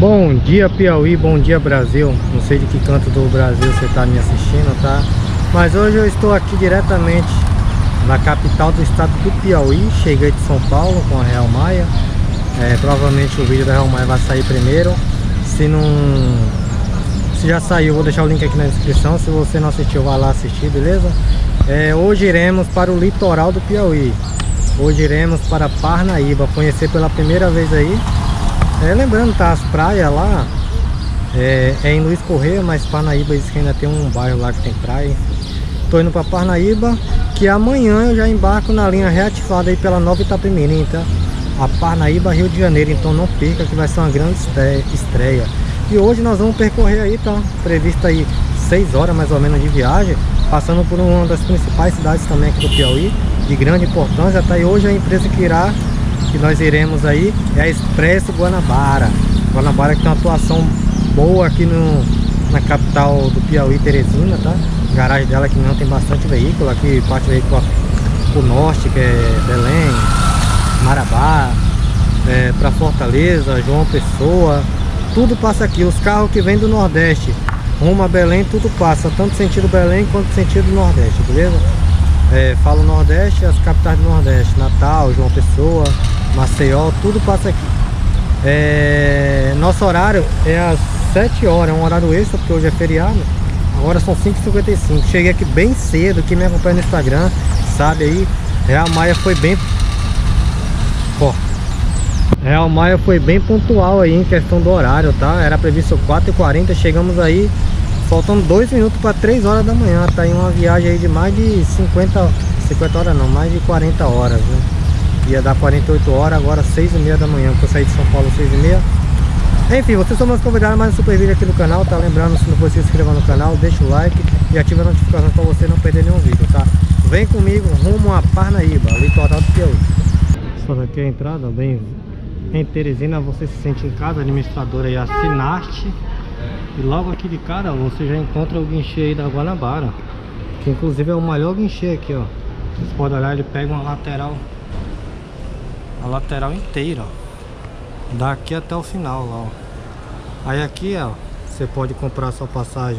Bom dia Piauí, bom dia Brasil. Não sei de que canto do Brasil você está me assistindo, tá? Mas hoje eu estou aqui diretamente na capital do estado do Piauí. Cheguei de São Paulo com a Real Maia. Provavelmente o vídeo da Real Maia vai sair primeiro. Se já saiu, vou deixar o link aqui na descrição. Se você não assistiu, vai lá assistir, beleza? Hoje iremos para o litoral do Piauí. Hoje iremos para Parnaíba, conhecer pela primeira vez aí. Lembrando, tá, as praias lá em Luiz Correia, mas Parnaíba diz que ainda tem um bairro lá que tem praia. Tô indo para Parnaíba, que amanhã eu já embarco na linha reativada aí pela Nova Itapemirim, tá? A Parnaíba, Rio de Janeiro, então não perca que vai ser uma grande estreia. E hoje nós vamos percorrer aí, tá? Previsto aí 6 horas mais ou menos de viagem, passando por uma das principais cidades também aqui do Piauí, de grande importância, tá? E hoje a empresa que nós iremos aí é a Expresso Guanabara. Guanabara que tem uma atuação boa aqui na capital do Piauí, Teresina, tá? A garagem dela que não tem bastante veículo, aqui parte veículo pro norte, que é Belém, Marabá, para Fortaleza, João Pessoa, tudo passa aqui. Os carros que vêm do Nordeste rumo a Belém, tudo passa, tanto sentido Belém quanto sentido Nordeste, beleza? Falo Nordeste, as capitais do Nordeste, Natal, João Pessoa, Maceió, tudo passa aqui. Nosso horário é às 7 horas, é um horário extra porque hoje é feriado. Agora são 5h55. Cheguei aqui bem cedo, quem me acompanha no Instagram sabe aí, Real Maia foi bem pontual aí em questão do horário, tá? Era previsto 4h40, chegamos aí faltando 2 minutos para 3 horas da manhã. Tá em uma viagem aí de mais de 50 horas não, mais de 40 horas, né? Ia dar 48 horas, agora 6h30 da manhã, porque eu saí de São Paulo 6h30. Enfim, vocês são meus convidados mais um super vídeo aqui no canal, tá? Lembrando, se não for se inscrever no canal, deixa o like e ativa a notificação para você não perder nenhum vídeo, tá? Vem comigo rumo a Parnaíba, litoral do Piauí. Essa daqui é a entrada, bem em Teresina, você se sente em casa, administradora aí, a Sinarte. E logo aqui de cara você já encontra o guichê aí da Guanabara, que inclusive é o maior guichê aqui, ó. Vocês podem olhar, ele pega uma lateral, a lateral inteira, ó, daqui até o final lá, ó. Aí aqui, ó, você pode comprar sua passagem,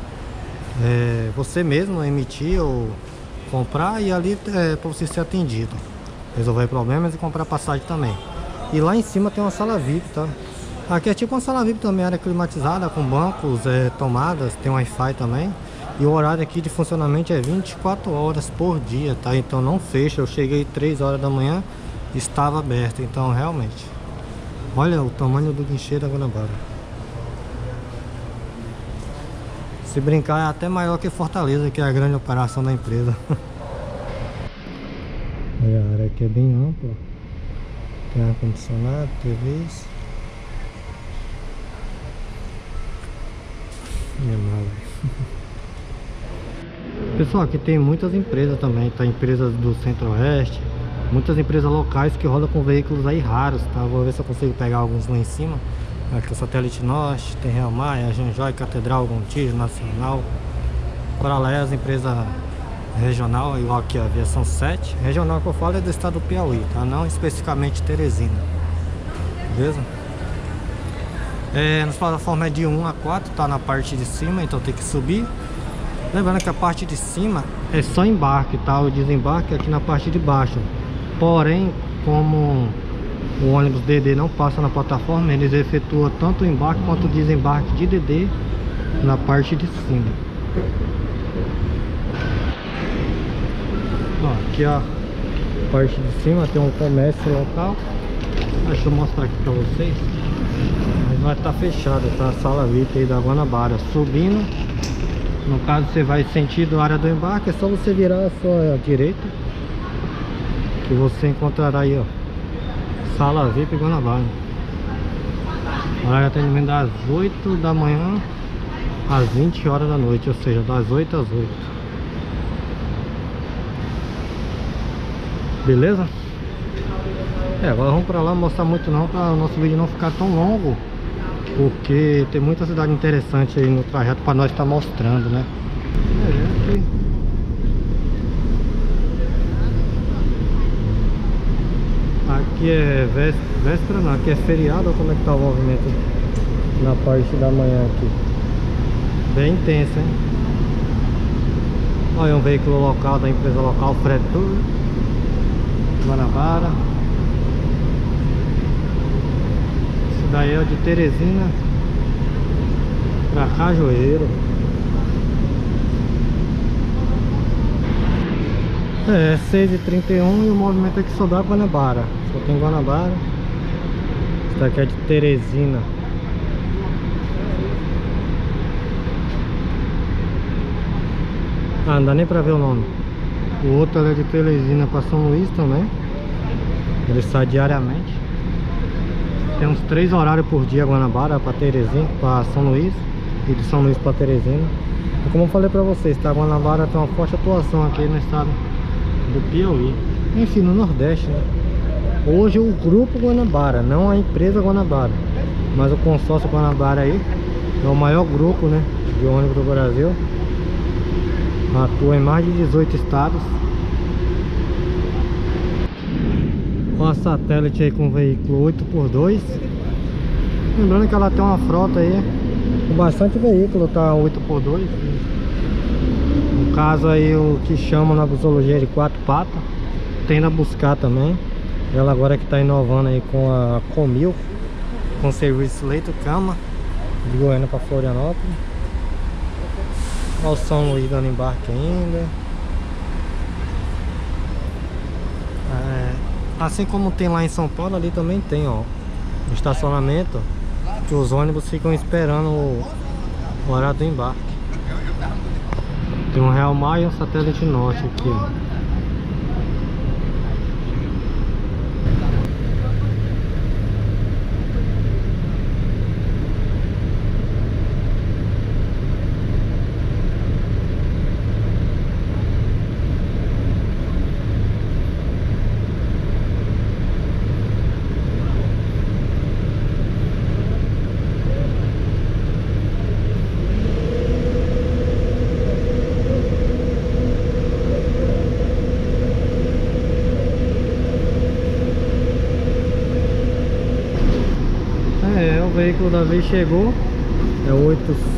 você mesmo emitir ou comprar, e ali para você ser atendido, resolver problemas e comprar passagem também. E lá em cima tem uma sala VIP, tá? Aqui é tipo uma sala VIP também, área climatizada, com bancos, tomadas, tem Wi-Fi também. E o horário aqui de funcionamento é 24 horas por dia, tá? Então não fecha. Eu cheguei 3 horas da manhã, estava aberto. Então realmente, olha o tamanho do guichê da Guanabara. Se brincar é até maior que Fortaleza, que é a grande operação da empresa. A área aqui é bem ampla. Tem ar-condicionado, TVs. Minha mala. Pessoal, aqui tem muitas empresas também, tá? Empresas do Centro-Oeste, muitas empresas locais que rodam com veículos aí raros, tá? Vou ver se eu consigo pegar alguns lá em cima. Aqui o Satélite Norte, tem Real Maia, Janjói, Catedral, Gontijo, Nacional. Para lá é as empresas regional, igual aqui a Aviação 7. Regional que eu falo é do estado do Piauí, tá? Não especificamente Teresina, beleza? Nas plataformas de 1 a 4, tá na parte de cima, então tem que subir. Lembrando que a parte de cima é só embarque, tá? O desembarque é aqui na parte de baixo. Porém, como o ônibus DD não passa na plataforma, eles efetuam tanto o embarque quanto o desembarque de DD na parte de cima. Ó, aqui a parte de cima tem um comércio local. Deixa eu mostrar aqui pra vocês. Mas vai estar fechado, tá? A sala VIP aí da Guanabara. Subindo, no caso você vai sentido a área do embarque, é só você virar a sua direita que você encontrará aí, ó, sala VIP Guanabara. Horário de atendimento das 8 da manhã às 20 horas da noite, ou seja, das 8 às 8. Beleza? Agora vamos pra lá, mostrar muito não, para o nosso vídeo não ficar tão longo, porque tem muita cidade interessante aí no trajeto para nós estar mostrando, né? Aqui. Aqui é véspera não, aqui é feriado. Olha como é que tá o movimento na parte da manhã aqui. Bem intenso, hein? Olha, um veículo local da empresa local, Fred Tour, Guanabara. Esse daí é o de Teresina pra Cajueiro. É 6h31 e o movimento aqui só dá Guanabara. Só tem Guanabara. Esse daqui é de Teresina. Ah, não dá nem pra ver o nome. O outro é de Teresina pra São Luís também. Ele sai diariamente. Tem uns 3 horários por dia Guanabara pra Teresina, pra São Luís. E de São Luís pra Teresina. E como eu falei pra vocês, tá? Guanabara tem uma forte atuação aqui no estado do Piauí. Enfim, no Nordeste, né? Hoje o grupo Guanabara, não a empresa Guanabara, mas o consórcio Guanabara aí é o maior grupo, né, de ônibus do Brasil. Atua em mais de 18 estados. Com a Satélite aí com o veículo 8x2. Lembrando que ela tem uma frota aí com bastante veículo, tá? 8x2. No caso aí o que chamam na busologia de 4 patas. Tem na Buscar também. Ela agora que tá inovando aí com a Comil, com serviço leito-cama de Goiânia para Florianópolis. Olha o São Luís dando embarque ainda. Assim como tem lá em São Paulo, ali também tem, ó, o estacionamento que os ônibus ficam esperando o horário do embarque. Tem um Real Mar e um Satélite Norte aqui, ó. O veículo da vez chegou, é o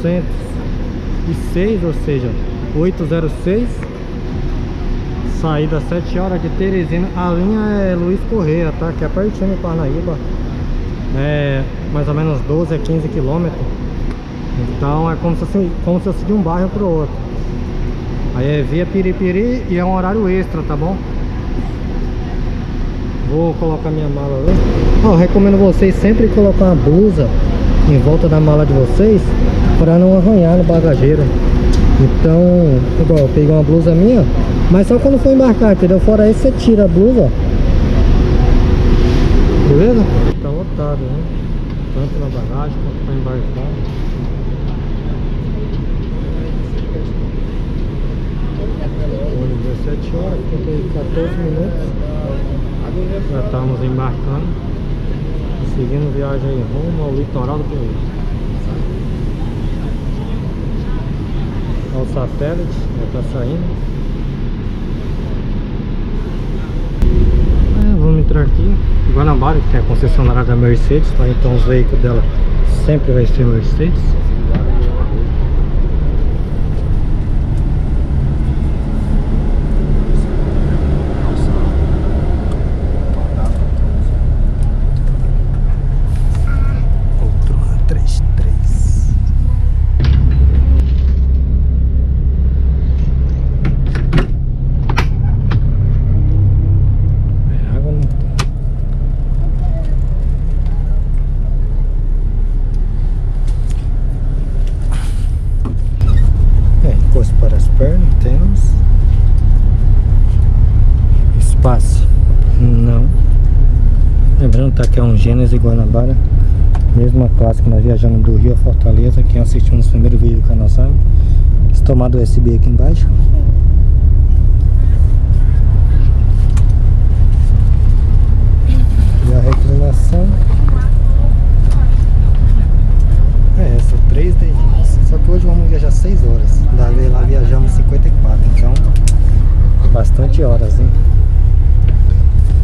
806, ou seja, 806, saída às 7 horas de Teresina. A linha é Luiz Correia, tá? Que é pertinho de Parnaíba, é mais ou menos 12 a 15 quilômetros. Então é como se fosse de um bairro pro outro. Aí é via Piripiri e é um horário extra, tá bom? Vou colocar minha mala ali. Eu recomendo vocês sempre colocar uma blusa em volta da mala de vocês para não arranhar no bagageiro. Então, igual eu peguei uma blusa minha, mas só quando for embarcar, entendeu? Fora isso, você tira a blusa. Beleza? Tá lotado, né? Tanto na bagagem quanto para embarcar. Hoje 17 horas, faltam 14 minutos. Já estamos embarcando, seguindo viagem aí rumo ao litoral do Piauí. Olha o Satélite, já está saindo. Vamos entrar aqui. Guanabara, que é a concessionária da Mercedes, tá? Então os veículos dela sempre vai ser Mercedes. Para as pernas, temos espaço, não. Lembrando, tá, que é um Gênesis Guanabara, mesma classe que nós viajamos do Rio a Fortaleza. Quem assistiu nos primeiros vídeos do canal sabe. Esse tomado USB aqui embaixo. E a reclinação é essa, 3 dedinhos. Só que hoje vamos viajar 6 horas. Da vez lá viajamos 54, então bastante horas, hein?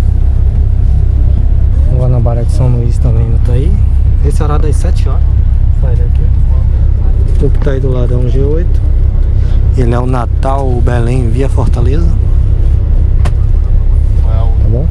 O Guanabara de São Luís também não tá aí. Esse horário das 7 horas. faz daqui. O que tá aí do lado é um G8. Ele é o Natal Belém via Fortaleza. Tá bom?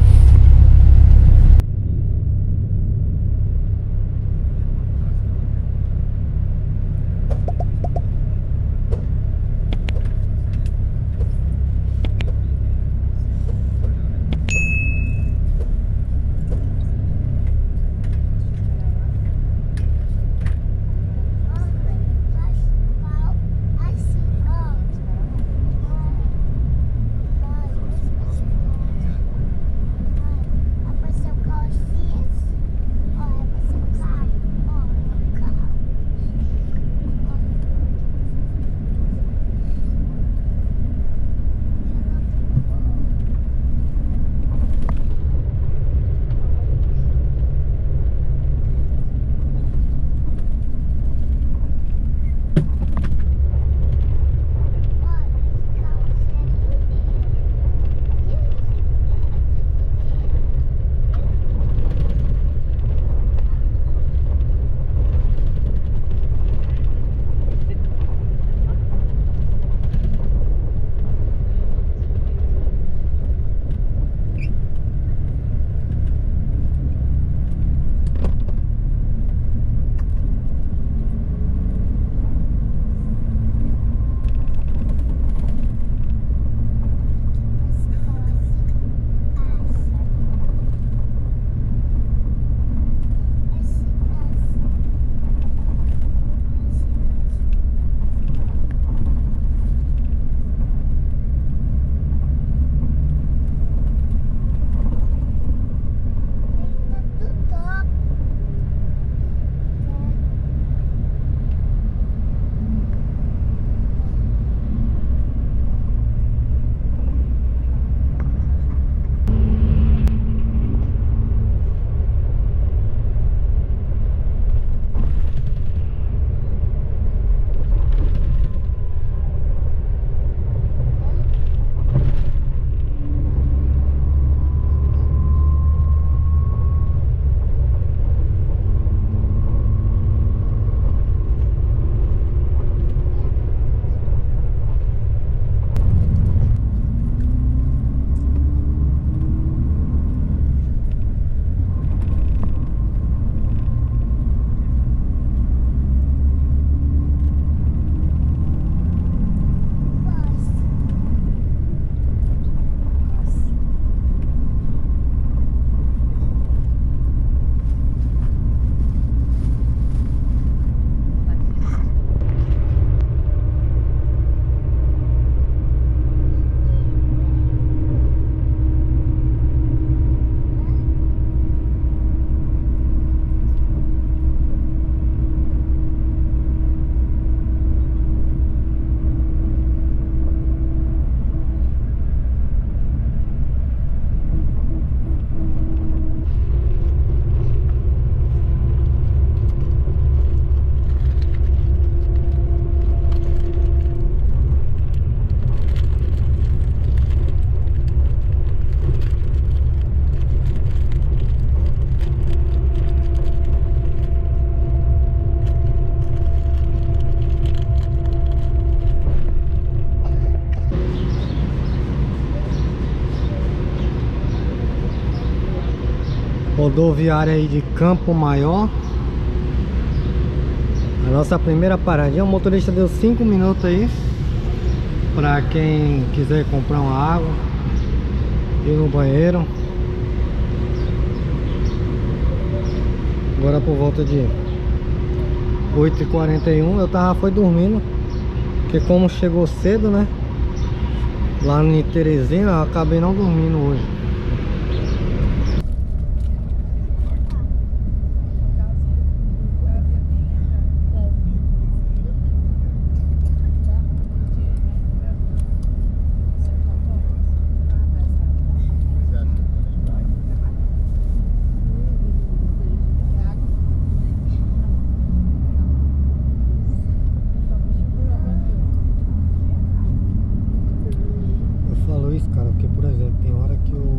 Rodoviária aí de Campo Maior. A nossa primeira paradinha. O motorista deu 5 minutos aí pra quem quiser comprar uma água, ir no banheiro. Agora por volta de 8h41 eu foi dormindo, porque como chegou cedo, né, lá em Teresina, eu acabei não dormindo hoje. Cara, porque por exemplo, tem hora que o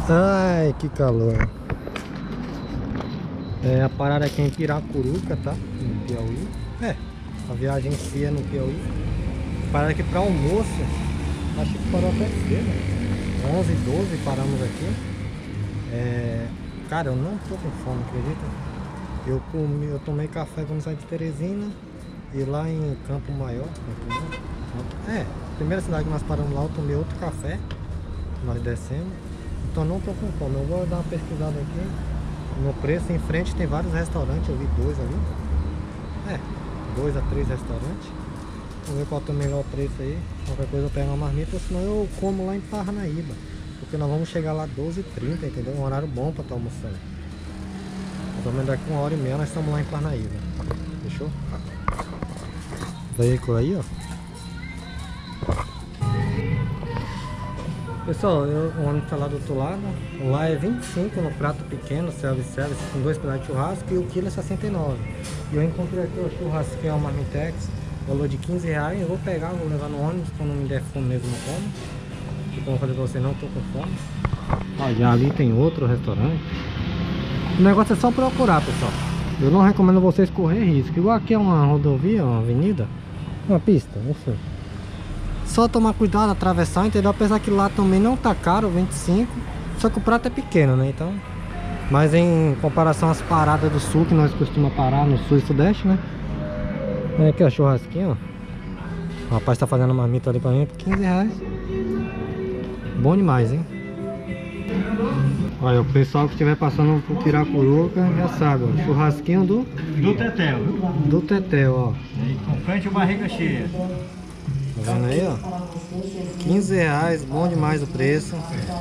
Ai, que calor. É, a parada aqui é em Piracuruca, tá? No Piauí. É, a viagem em si é no Piauí. A parada aqui pra almoço. Acho que parou até cedo. 11, 12 paramos aqui. É, cara, eu não tô com fome, acredita? Eu tomei café quando saí de Teresina. E lá em Campo Maior. Primeira cidade que nós paramos lá, eu tomei outro café. Nós descemos. Então não tô com fome. Eu vou dar uma pesquisada aqui no preço. Em frente tem vários restaurantes. Eu vi 2 ali. 2 a 3 restaurantes. Vamos ver qual é o melhor preço aí. Qualquer coisa eu pego uma marmita, ou senão eu como lá em Parnaíba. Porque nós vamos chegar lá 12h30, entendeu? Um horário bom pra estar almoçando. Pelo menos daqui 1h30 nós estamos lá em Parnaíba. Fechou? Veículo aí, ó. Pessoal, o ônibus tá lá do outro lado. Lá é 25 no prato pequeno, self-service, com 2 pedaços de churrasco, e o quilo é 69. E eu encontrei aqui o churrasco, que é uma Marmitex, valor de R$15. Eu vou pegar, vou levar no ônibus, quando não me der fome mesmo eu como. E como eu falei pra você, não tô com fome. Ó, já ali tem outro restaurante. O negócio é só procurar, pessoal. Eu não recomendo vocês correr risco. Igual aqui é uma rodovia, uma avenida, uma pista, enfim. Só tomar cuidado, atravessar, entendeu? Apesar que lá também não tá caro, 25. Só que o prato é pequeno, né? Então, mas em comparação às paradas do sul, que nós costumamos parar no sul e sudeste, né? É aqui, ó, churrasquinho, ó. O rapaz tá fazendo marmita ali pra mim por R$15. Bom demais, hein? Olha, o pessoal que estiver passando por Piracuruca já sabe, ó. Churrasquinho do Tetel. Do Tetel, ó. Com frente e barriga cheia. Tá vendo aí, ó? R$15, bom demais o preço.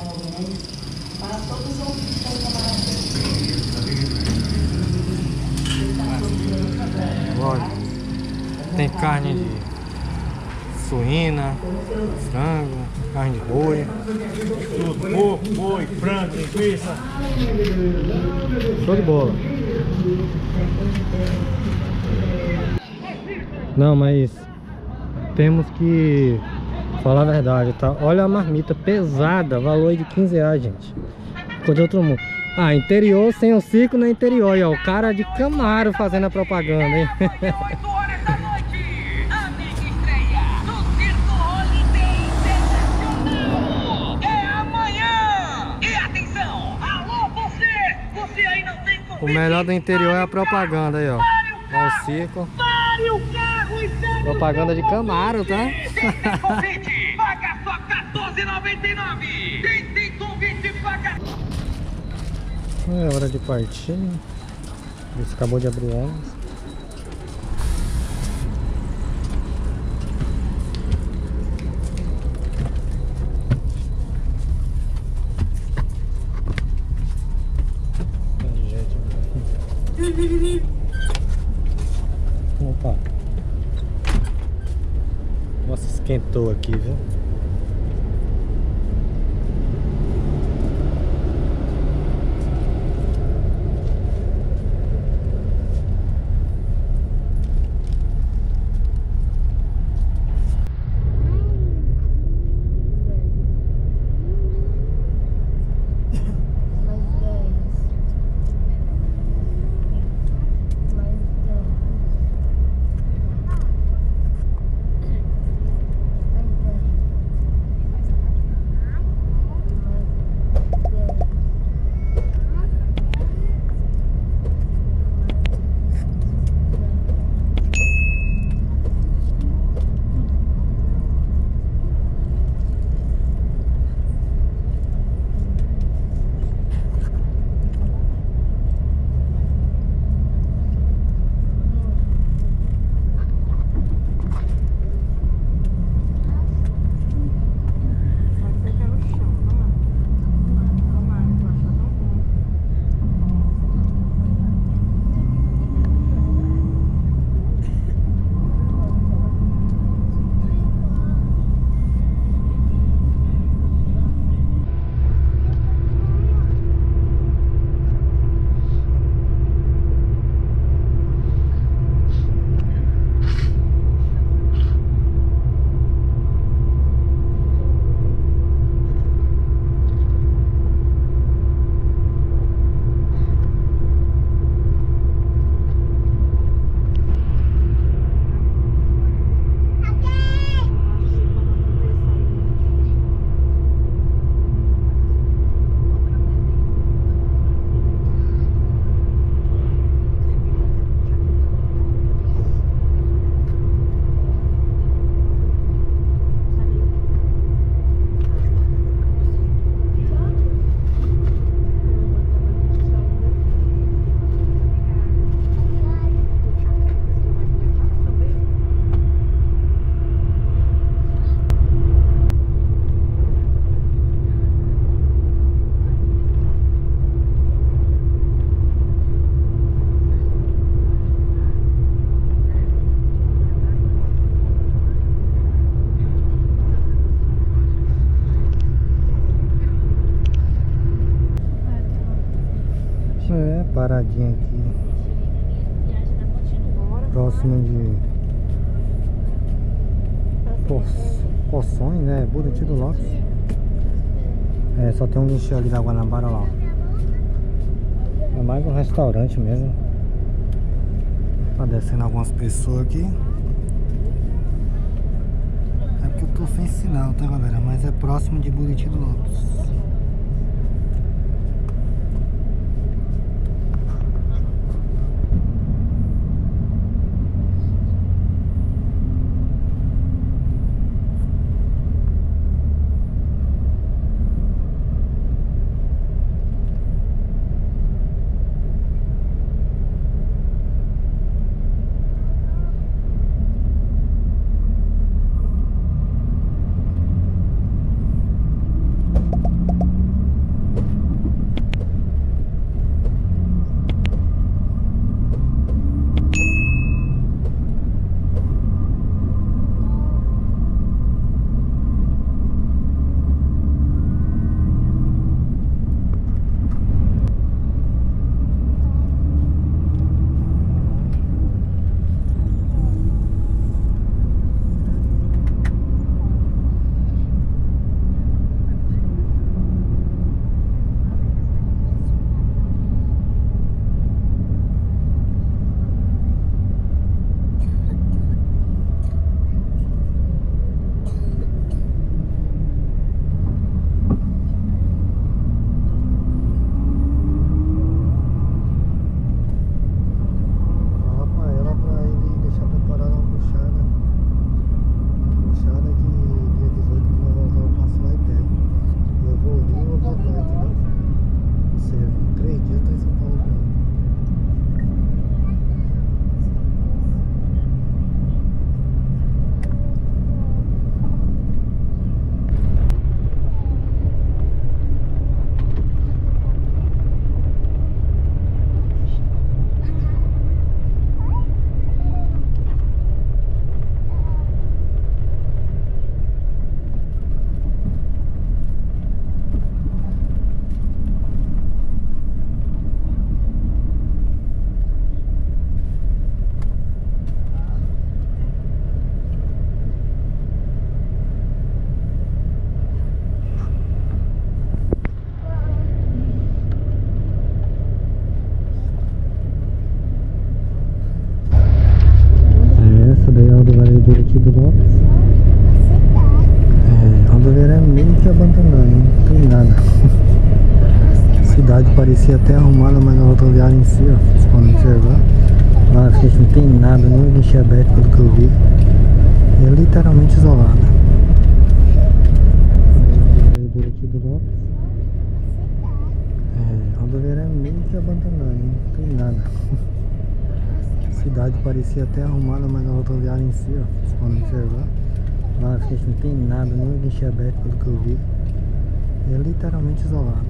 Olha, tem carne de suína, frango, carne de boi. Tudo, porco, boi, frango, linguiça. Show de bola. Não, mas temos que falar a verdade, tá? Olha a marmita pesada, valor de R$15, gente. Ficou de outro mundo. Ah, interior sem o circo no interior. Aí, ó, o cara de Camaro fazendo a propaganda, hein? 8 horas da noite, a mega estreia do Circo Holiday Internacional. É amanhã. E atenção, alô você aí não tem convite. O melhor do interior é a propaganda aí, ó. Ó o circo. Pare o carro e segue Propaganda de Camaro, tá? tem convite, paga só R$14,99. Quem tem convite, paga. É hora de partir. Isso acabou de abrir o ônibus. Opa. Nossa, esquentou aqui, viu? paradinha aqui. Próximo de Poções, né? Buriti do Lopes. É, só tem um guichê ali da Guanabara lá. É mais um restaurante mesmo. Tá descendo algumas pessoas aqui. É porque eu tô sem sinal, tá, galera? Mas é próximo de Buriti do Lopes. Buriti do Lopes. É, rodoviária é meio que abandonada, não tem nada. A cidade parecia até arrumada, mas a rodoviária em si, ó, vocês podem observar, lá na frente não tem nada, nem guichê aberto pelo que eu vi. É literalmente isolada. Buriti do Lopes. É, rodoviária é meio que abandonada, não tem nada. A cidade parecia até arrumada, mas a rodoviária em si, ó, vocês podem observar, lá na frente não tem nada, nem guichê aberto pelo que eu vi. É literalmente isolada.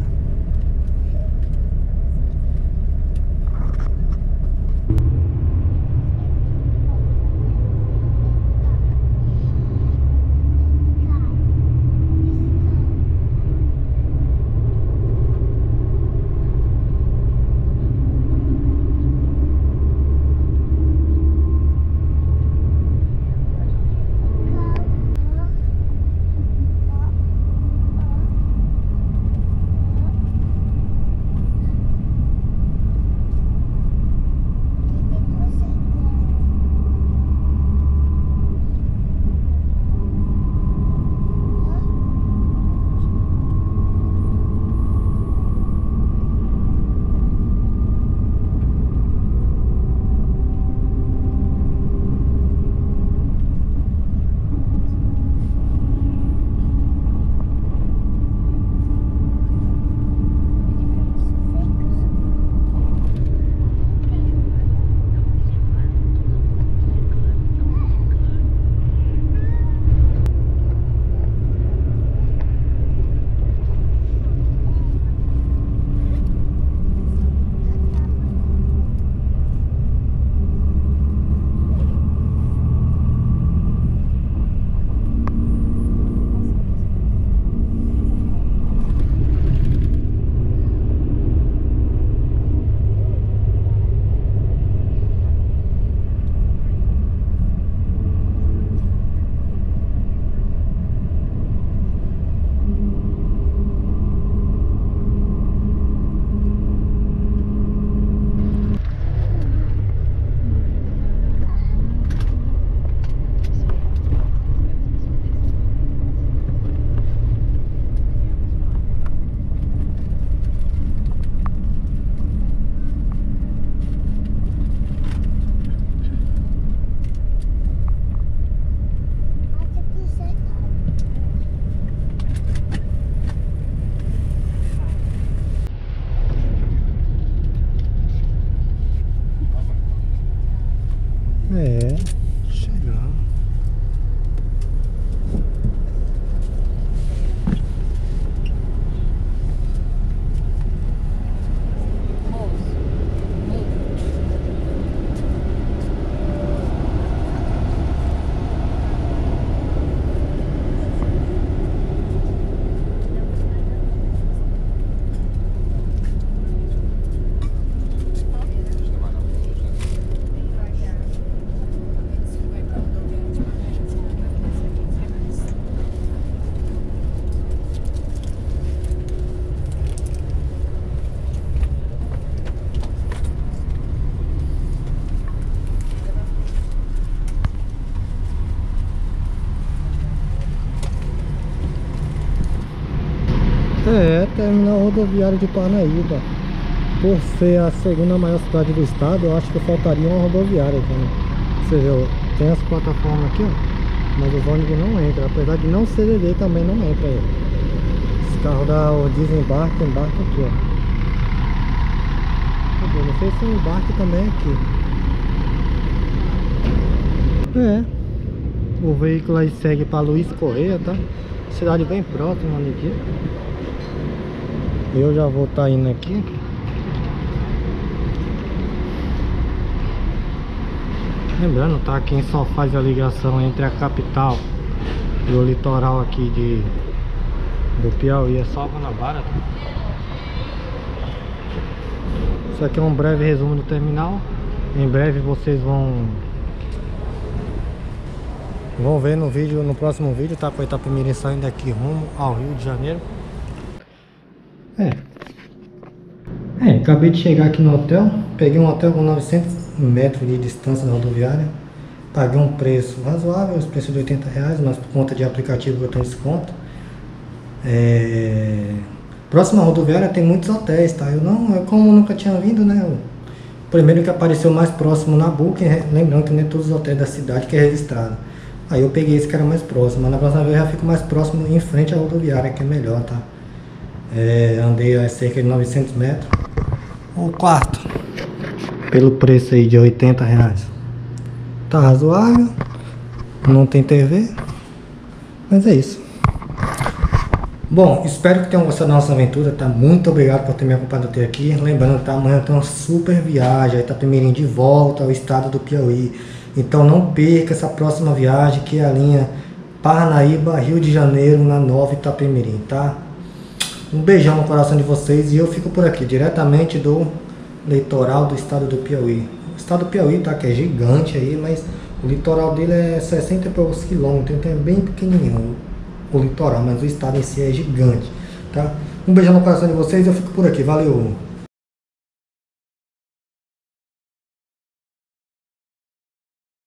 terminal rodoviário de Parnaíba. Por ser a segunda maior cidade do estado, eu acho que faltaria uma rodoviária aqui, né? Você vê, ó, tem as plataformas aqui, ó, mas os ônibus não entram, apesar de não ser CDD também não entra aí. Esse carro dá o desembarque, embarque aqui, ó. Não sei se o embarque também é aqui. O veículo aí segue para Luiz Correia, tá? Cidade bem próxima aqui. Eu já vou estar indo aqui. Lembrando, tá? Quem só faz a ligação entre a capital e o litoral aqui do Piauí é só Guanabara, tá? Isso aqui é um breve resumo do terminal. Em breve vocês vão ver no vídeo, no próximo vídeo, tá? Com Itapemirim saindo daqui rumo ao Rio de Janeiro. Acabei de chegar aqui no hotel. Peguei um hotel com 900 metros de distância da rodoviária. Paguei um preço razoável, os preços de R$80, mas por conta de aplicativo eu tenho desconto. Próxima rodoviária tem muitos hotéis, tá? Como nunca tinha vindo, né? O primeiro que apareceu mais próximo na Booking, lembrando que nem todos os hotéis da cidade que é registrado. Aí eu peguei esse que era mais próximo, mas na próxima vez eu já fico mais próximo em frente à rodoviária, que é melhor, tá? Andei a cerca de 900 metros. O quarto, pelo preço aí de R$80. Tá razoável, não tem TV, mas é isso. Bom, espero que tenham gostado da nossa aventura, tá? Muito obrigado por ter me acompanhado até aqui. Lembrando, tá? Amanhã tem uma super viagem a Itapemirim de volta ao estado do Piauí. Então não perca essa próxima viagem, que é a linha Parnaíba, Rio de Janeiro, na Nova Itapemirim, tá? Um beijão no coração de vocês e eu fico por aqui, diretamente do litoral do estado do Piauí. O estado do Piauí, tá? Que é gigante aí, mas o litoral dele é 60 e poucos quilômetros, então é bem pequenininho o litoral, mas o estado em si é gigante, tá? Um beijão no coração de vocês e eu fico por aqui, valeu!